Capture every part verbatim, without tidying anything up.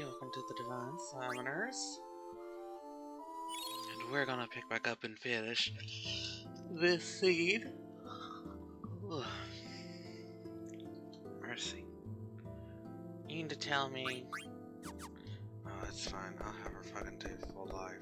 welcome to the Divine Summoners. And we're gonna pick back up and finish this seed. Mercy. You need to tell me... Oh, it's fine. I'll have her fucking take full life.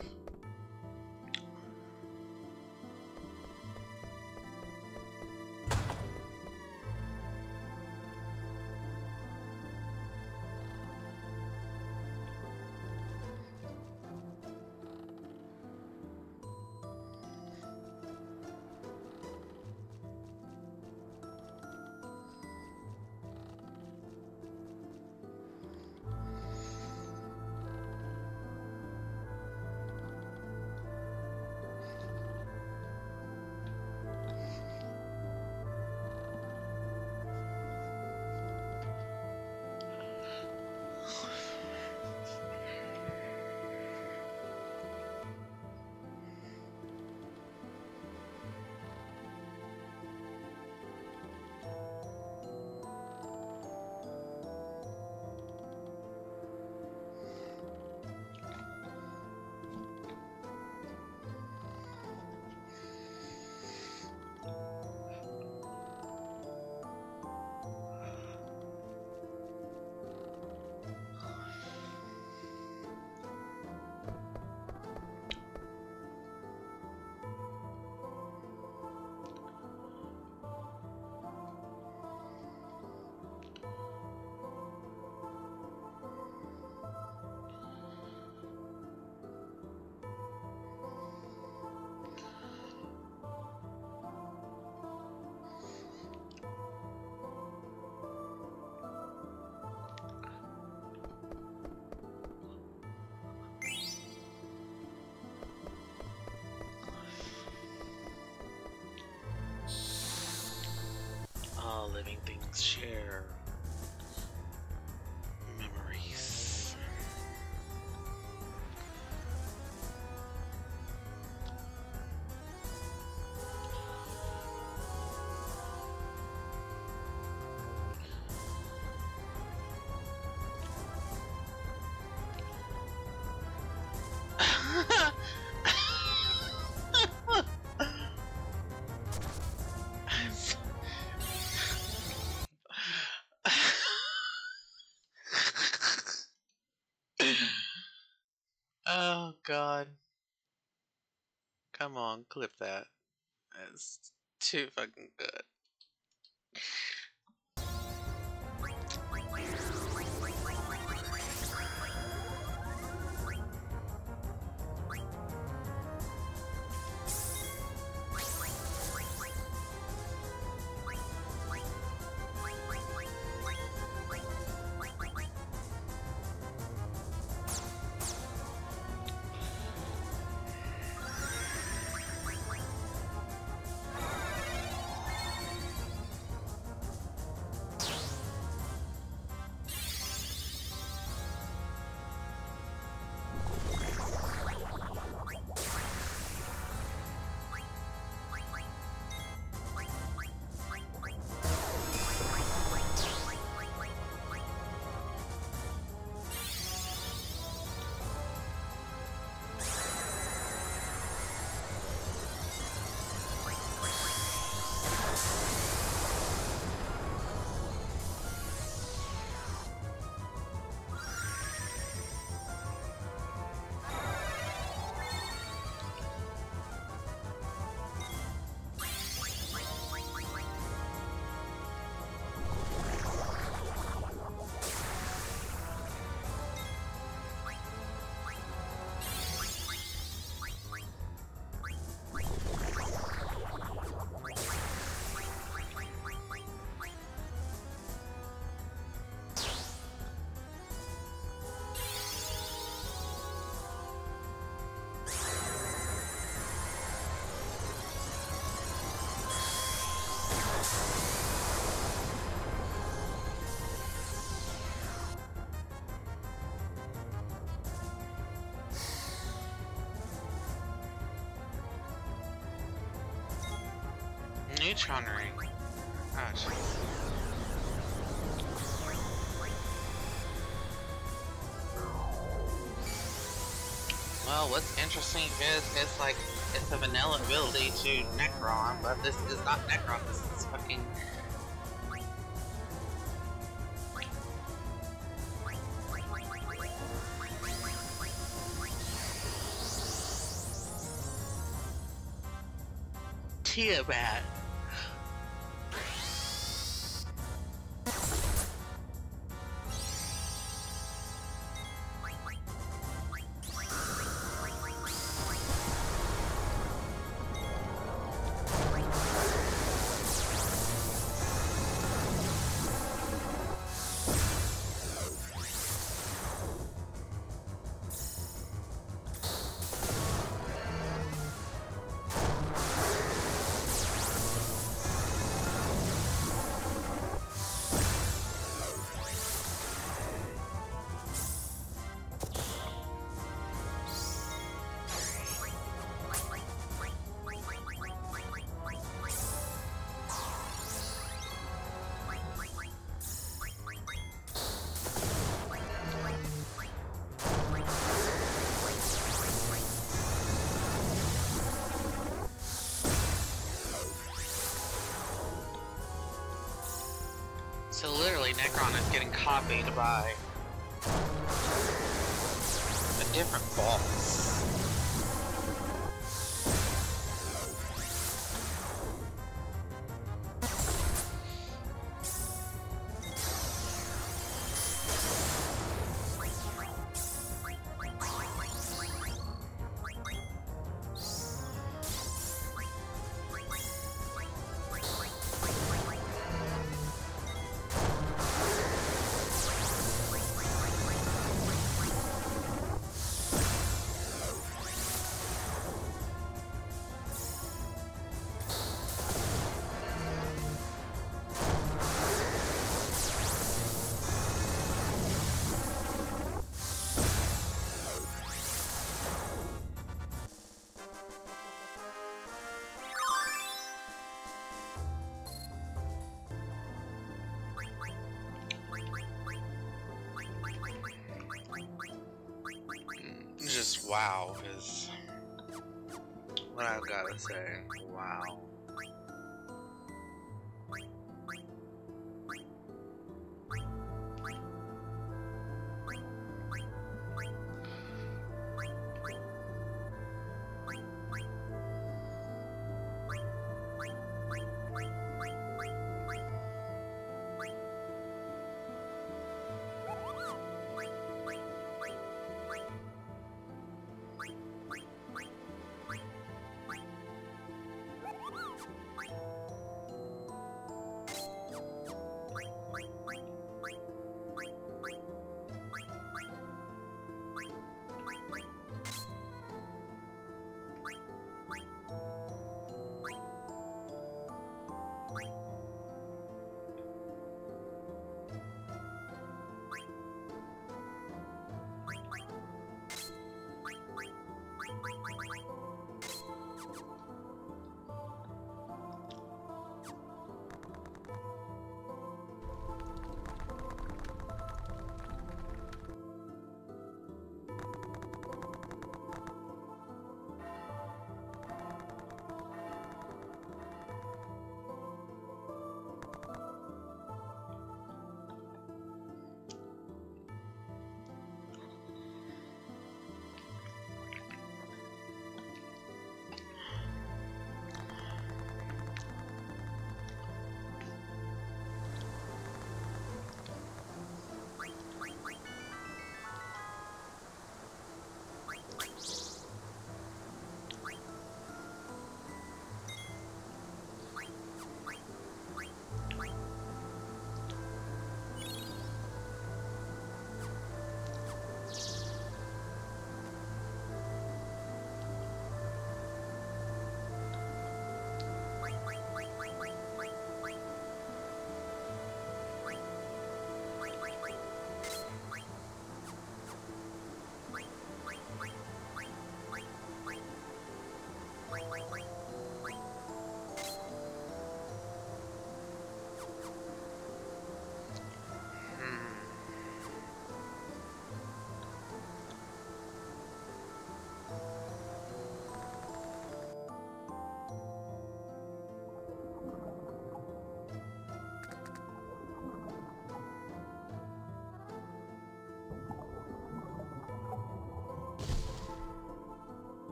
All living things share memories. Oh god. Come on, clip that. It's too fucking good. Neutron ring. Oh, jeez. Well, what's interesting is it's like it's a vanilla ability to Necron, but this is not Necron. This is fucking. Tiamat. So literally, Necron is getting copied by a different boss. Just wow is what I've got to say. Wow.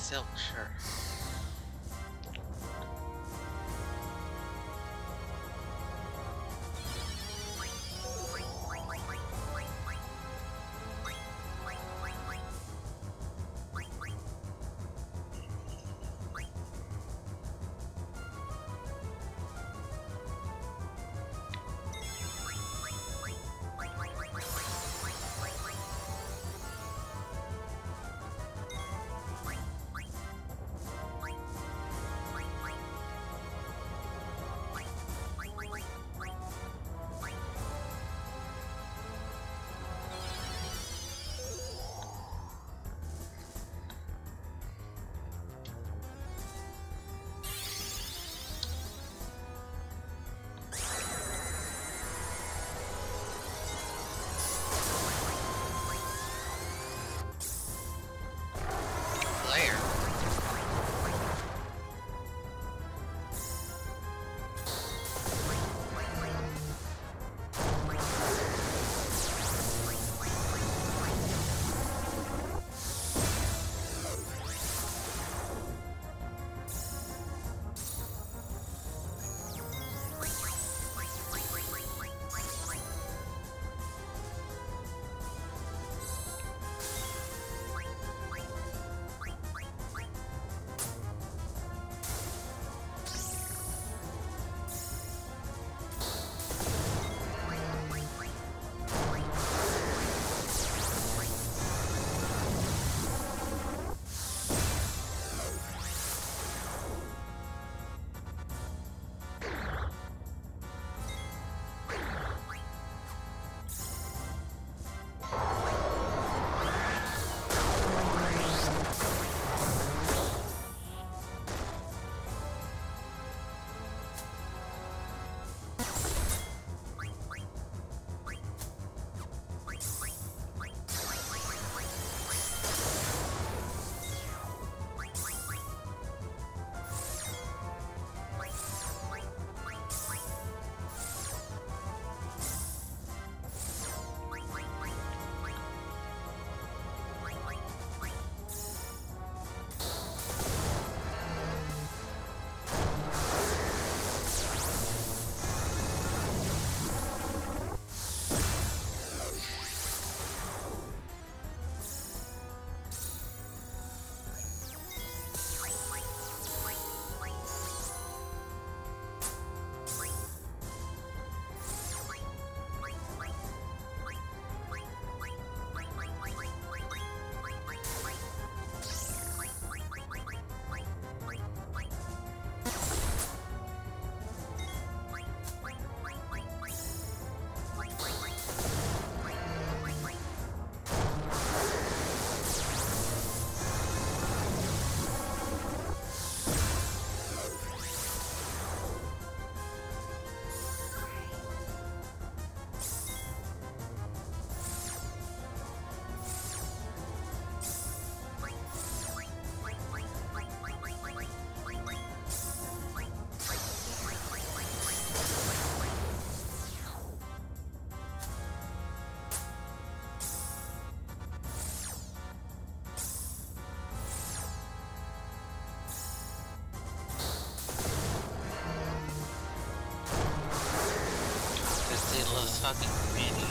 silk, sure. fucking mini.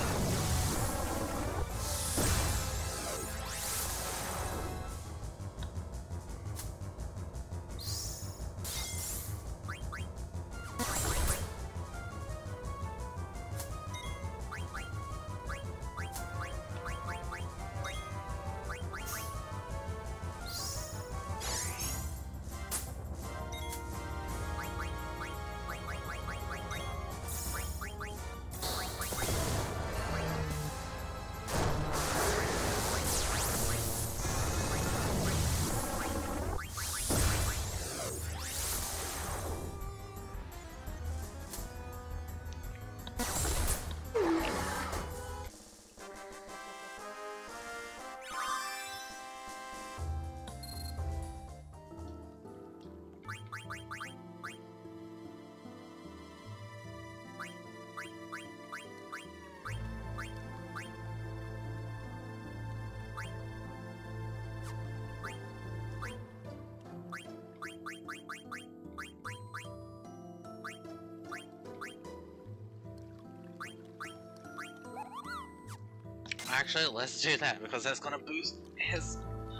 Actually, let's do that because that's gonna boost his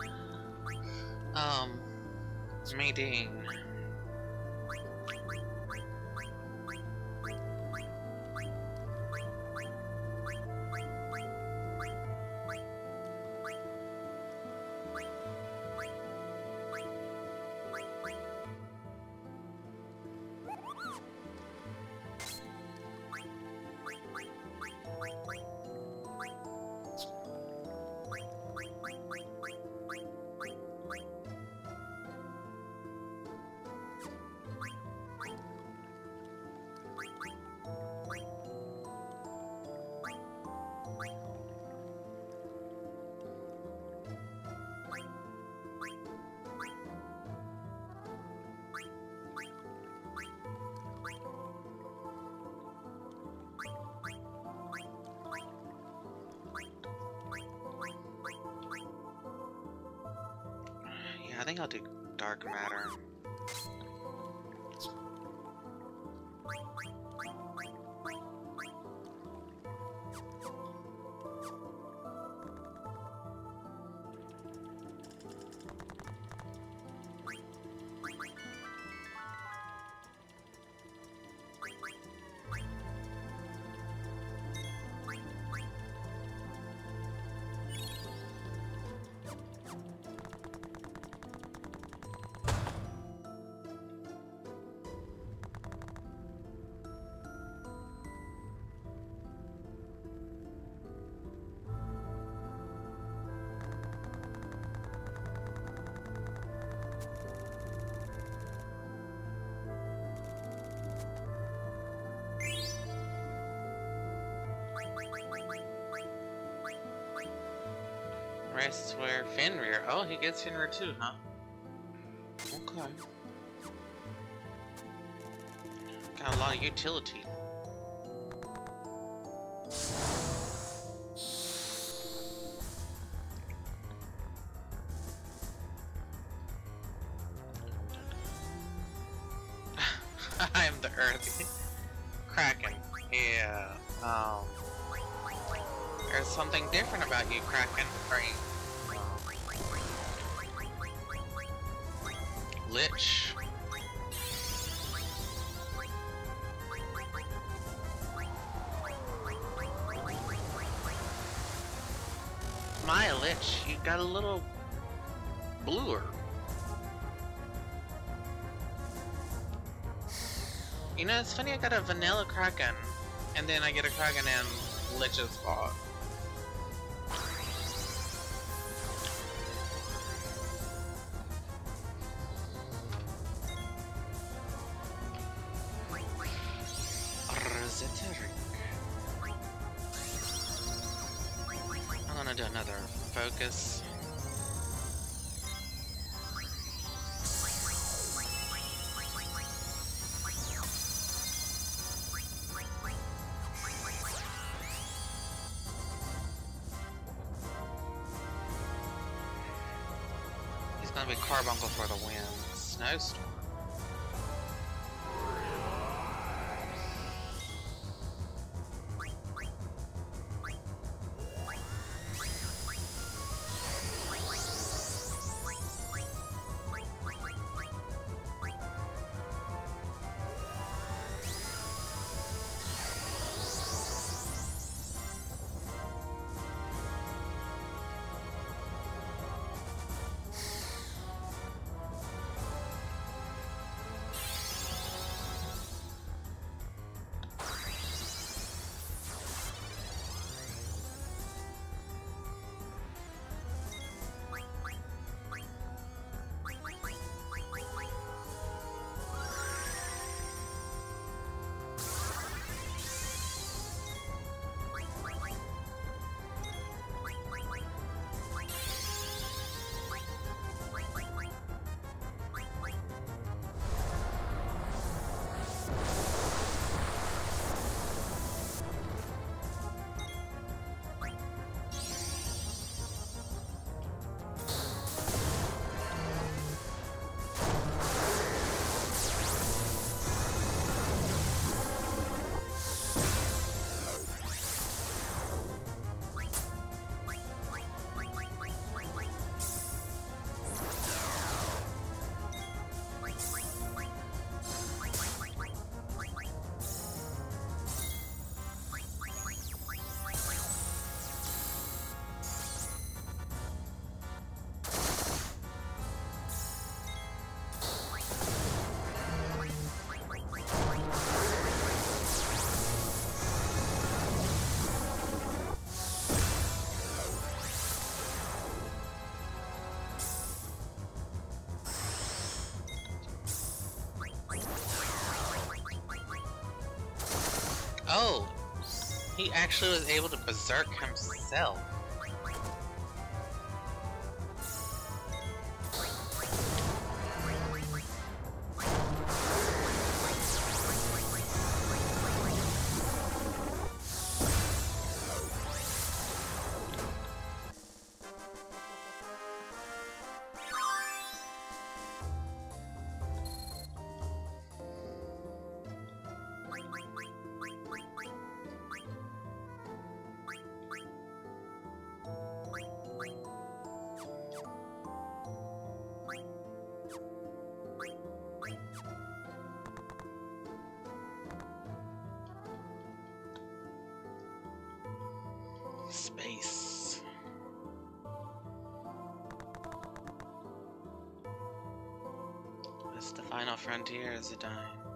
um meeting. I think I'll do dark matter. Rest where Fenrir. Oh, he gets Fenrir too, huh? Okay. Got a lot of utility. I am the earthy Kraken. Yeah. Um. There's something different about you, Kraken. Right? Lich. My Lich, you got a little bluer. You know, it's funny, I got a vanilla Kraken, and then I get a Kraken in Lich's spot. I'm gonna do another focus. He's gonna be Carbuncle for the win. Snowstorm. He actually was able to berserk himself. Space. It's the final frontier, is it dying?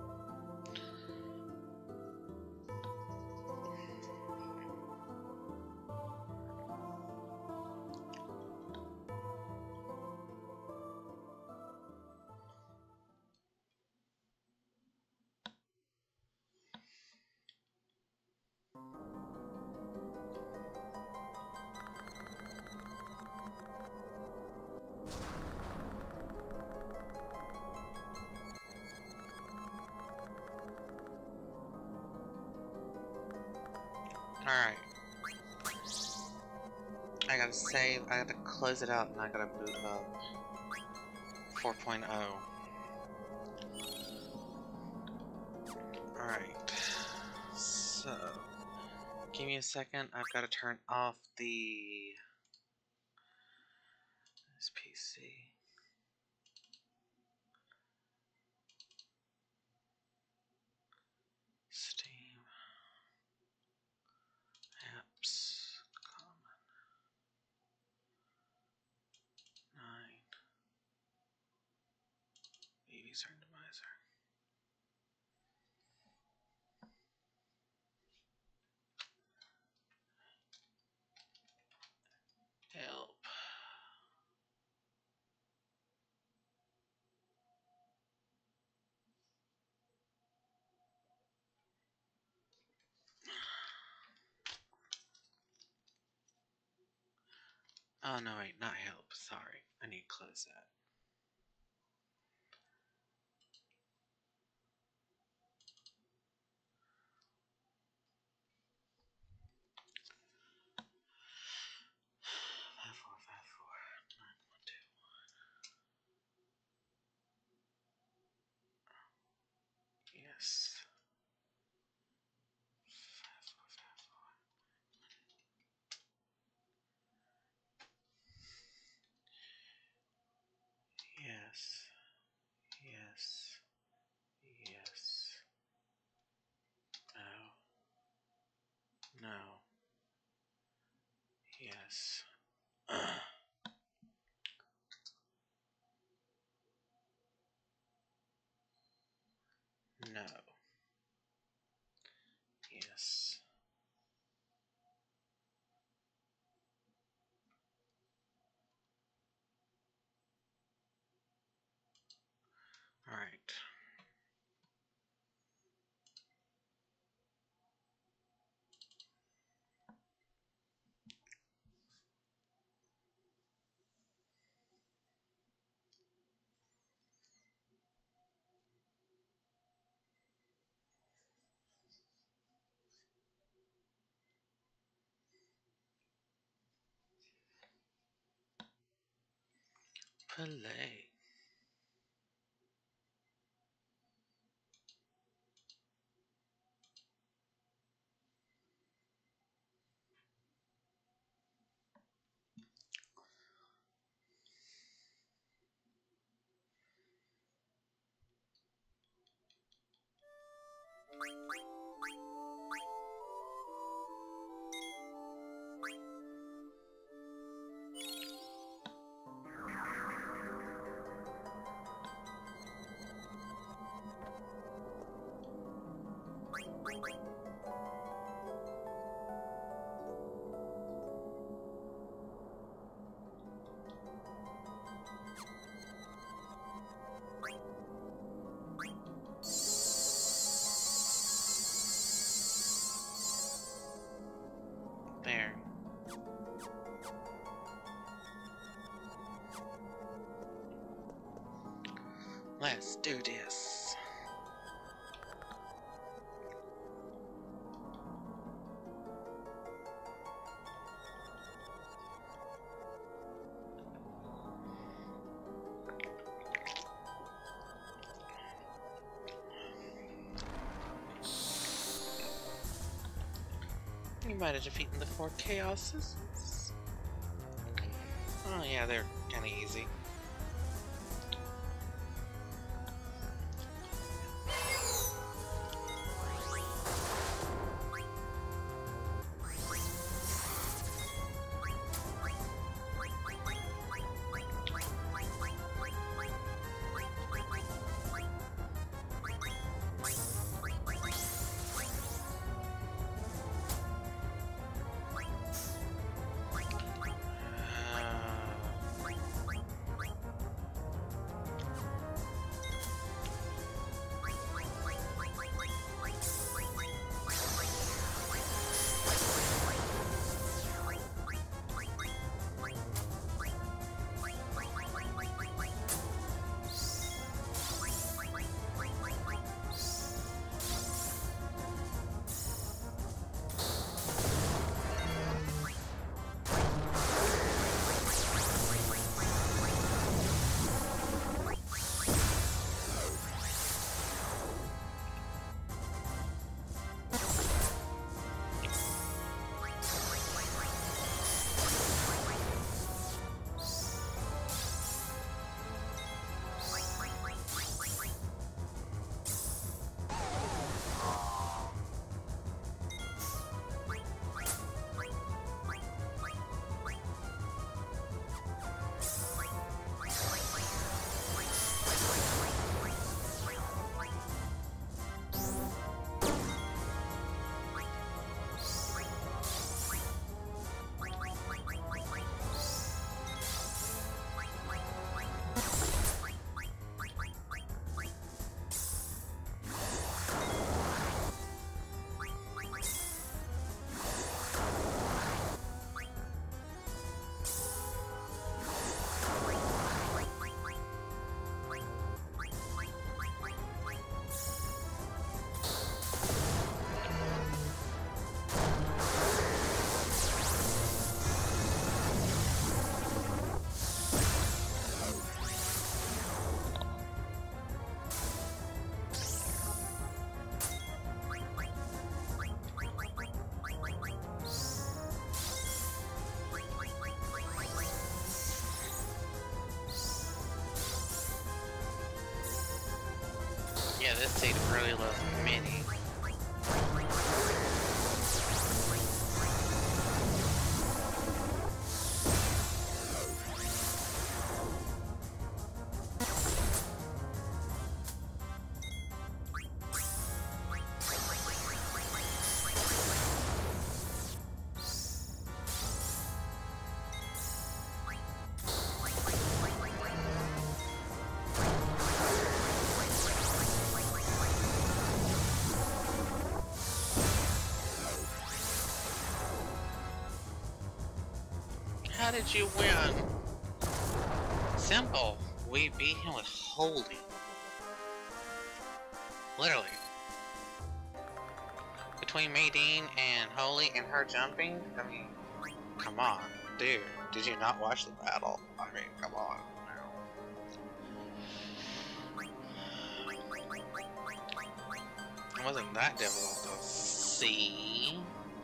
Alright. I gotta save, I gotta close it out, and I gotta boot up four point oh. Alright. So, give me a second, I've gotta turn off the... this P C. Steam. Apps. Common. Nine. Baby's Randomizer. Help. Oh no, wait, not help. Sorry. I need to close that. Five four five four nine one two one. Yes. Five four five four. Yes. Yes. Yes. No. No. Yes. No. Yes. All right. Play. Let's do this. You might have defeated the four chaoses. Oh yeah, they're kinda easy. Yeah, this state really loves mini. How did you win? Simple. We beat him with holy. Literally. Between Maydeen and Holy and her jumping, I mean, come on. Dude, did you not watch the battle? I mean, come on. It wasn't that difficult to see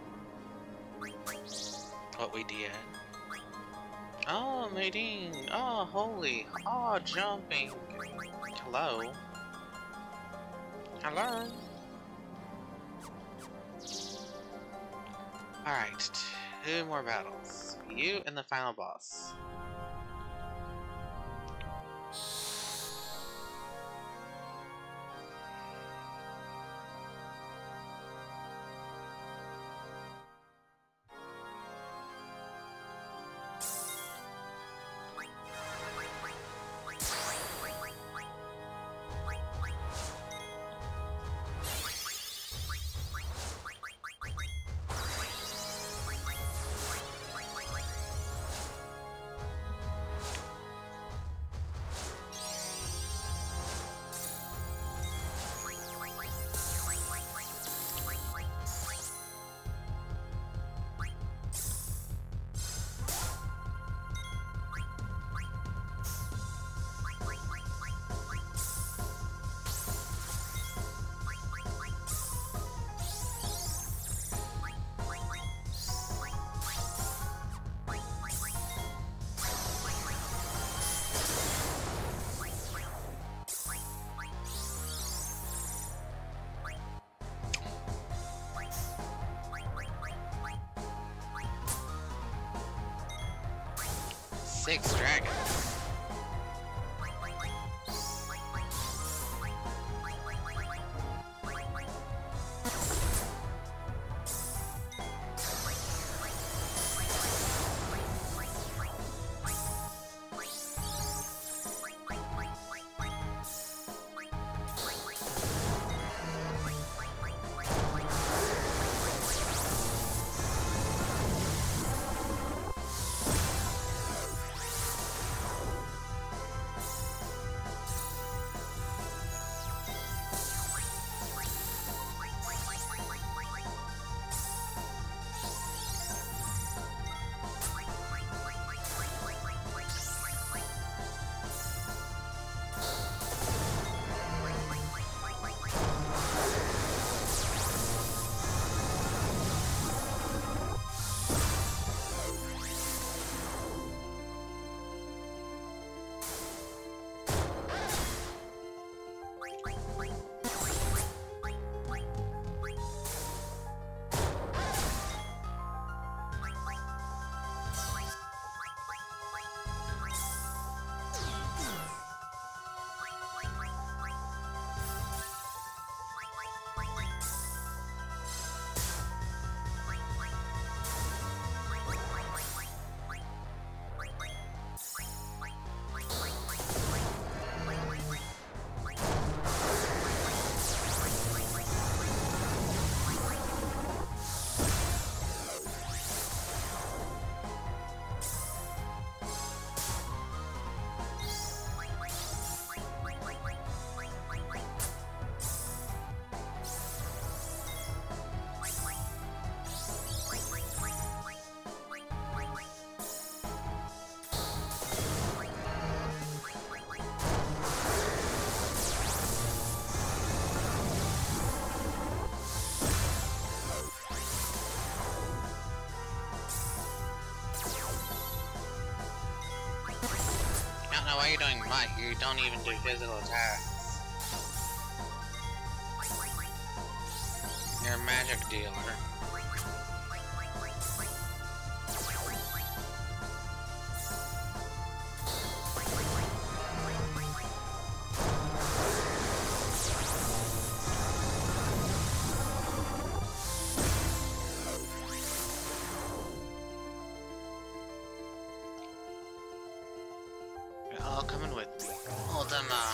what we did. Oh, Maydeen. Oh, Holy. Oh, jumping. Hello. Hello. Alright, two more battles. You and the final boss. six dragons. Why are you doing might? You don't even do physical attacks. You're a magic dealer. Coming with me. Hold them uh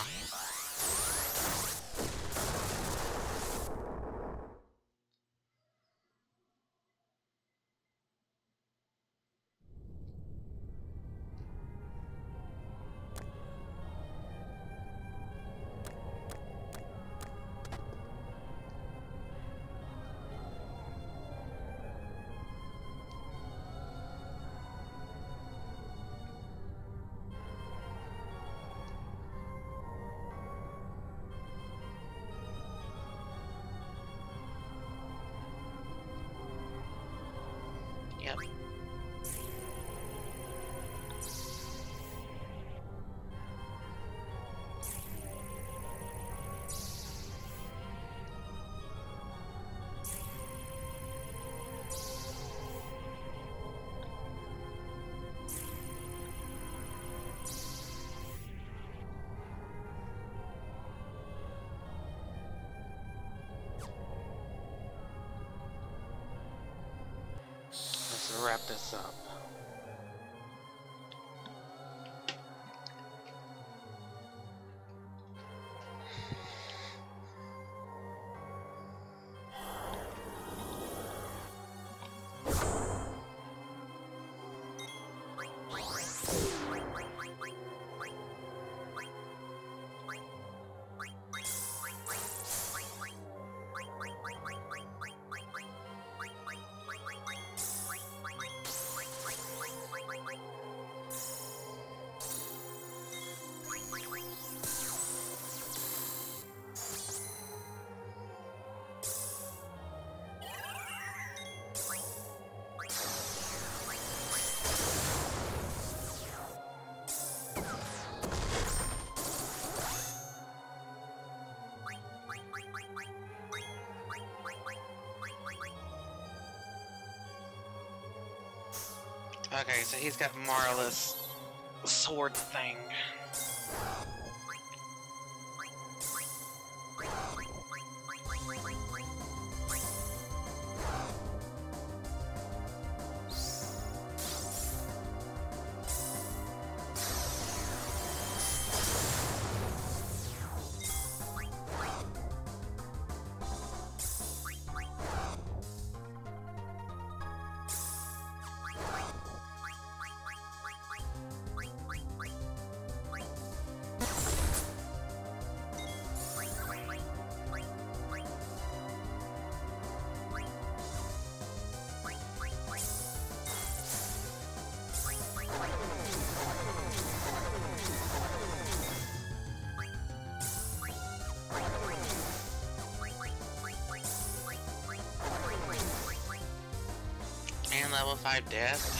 Yep. Let's wrap this up. Okay, so he's got Marvelous sword thing. And level five death.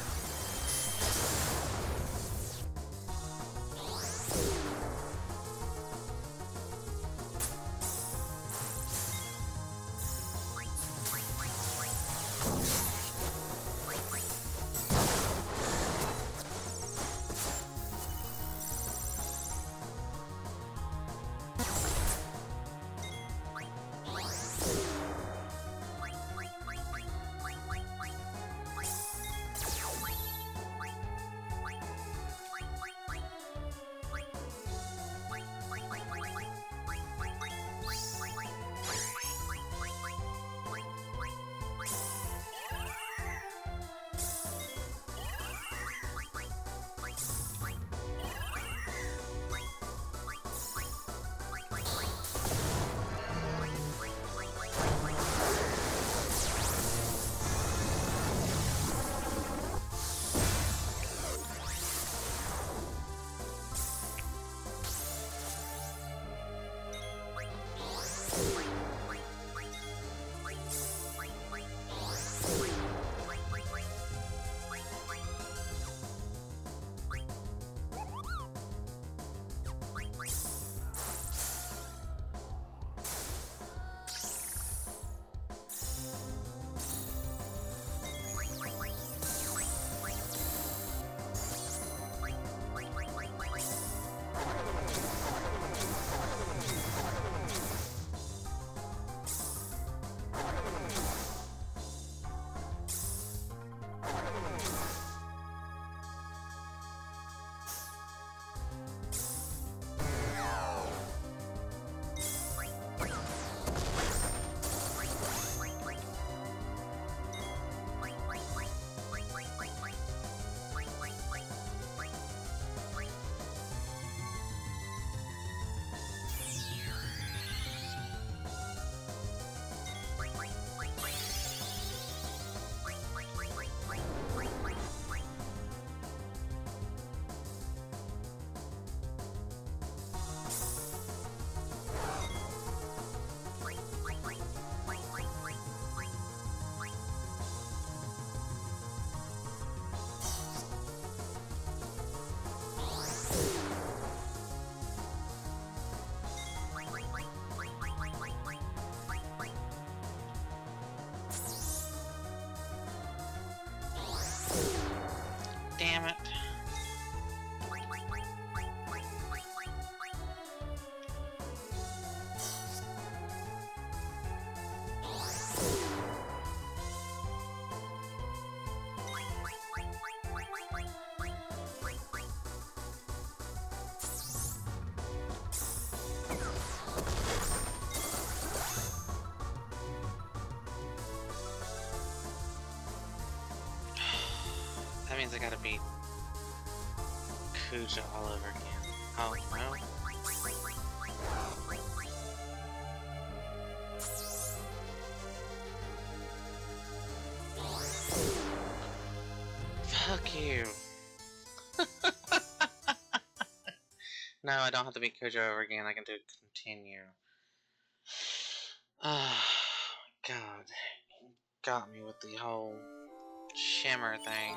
Damn it. That means I gotta beat Kuja all over again. Oh, no. Fuck you. No, I don't have to beat Kuja over again. I can do continue. Oh, God. Got me with the whole shimmer thing.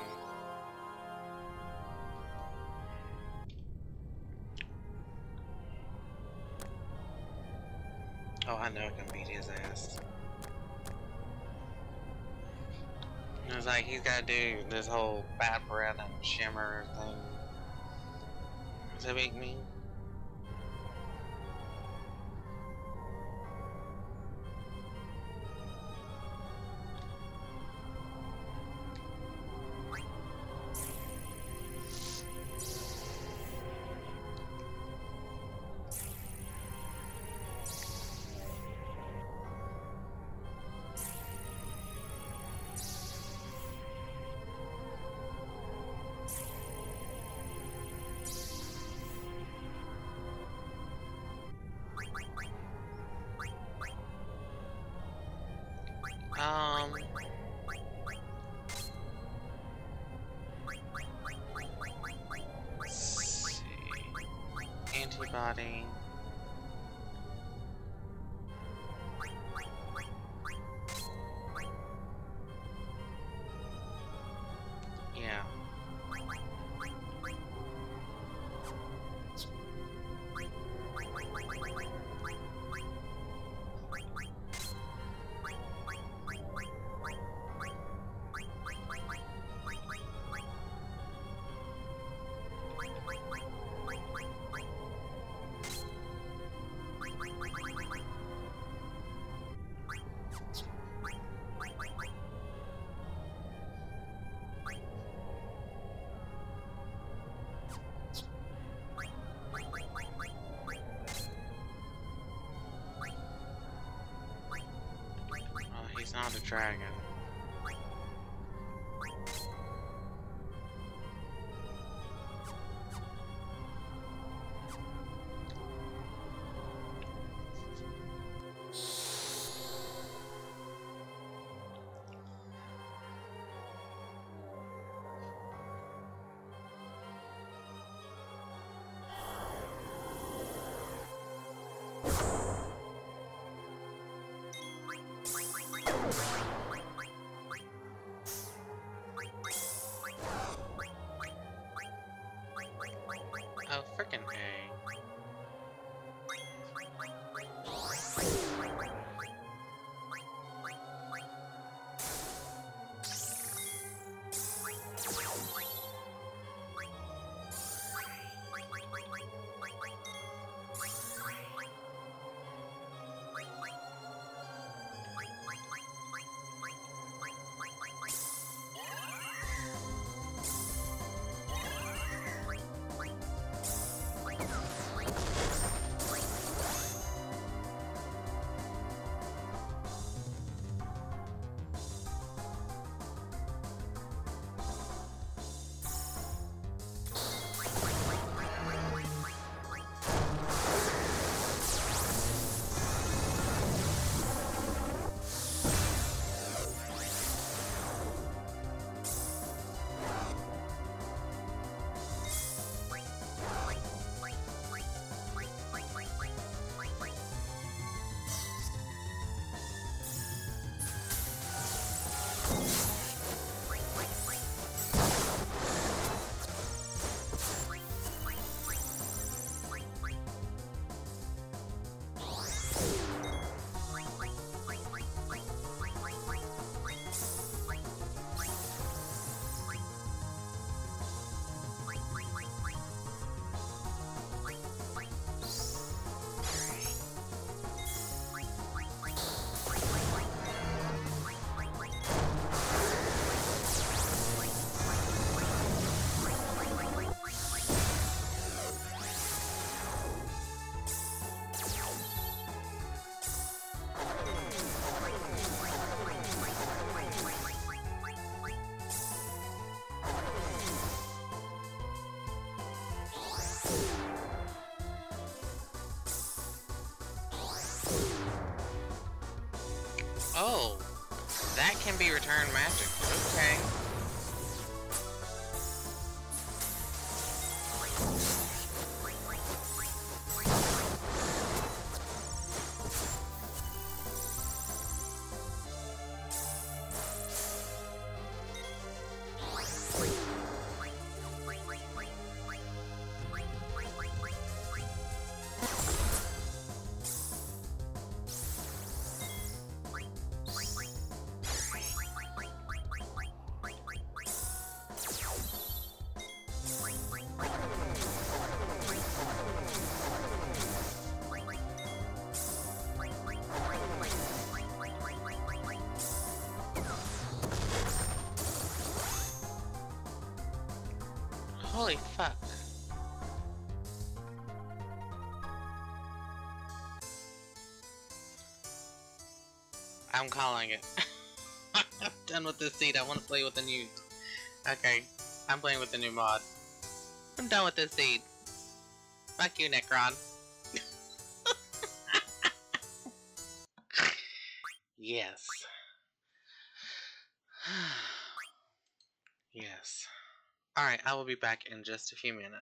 Oh, I know I can beat his ass. It was like, he's gotta do this whole bad breath and shimmer thing activate me. Um, let's see. Antibody. Yeah. Oh, he's not a dragon. Oh, frickin' hey. Oh, that can be returned magic. Okay. I'm calling it. I'm done with this seed. I want to play with the new... Okay, I'm playing with the new mod. I'm done with this seed. Fuck you, Necron. Yes. Yes. Alright, I will be back in just a few minutes.